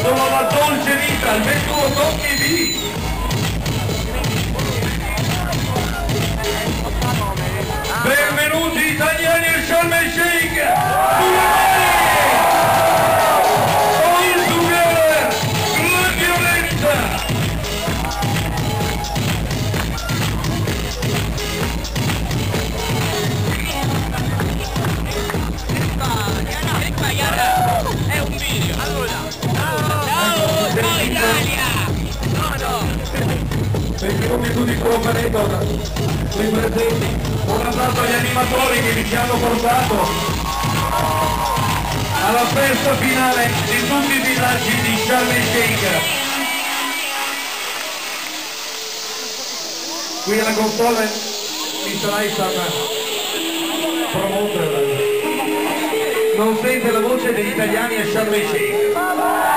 sono la dolce vita, il metodo Tommy B. Benvenuti italiani al Sharm el Sheikh! Benvenuti tutti con l'operator, qui presenti, un applauso agli animatori che ci hanno portato alla festa finale di tutti i villaggi di Sharm el Sheikh. Qui alla console Mr. Aisan, promoter, non sente la voce degli italiani a Sharm el Sheikh.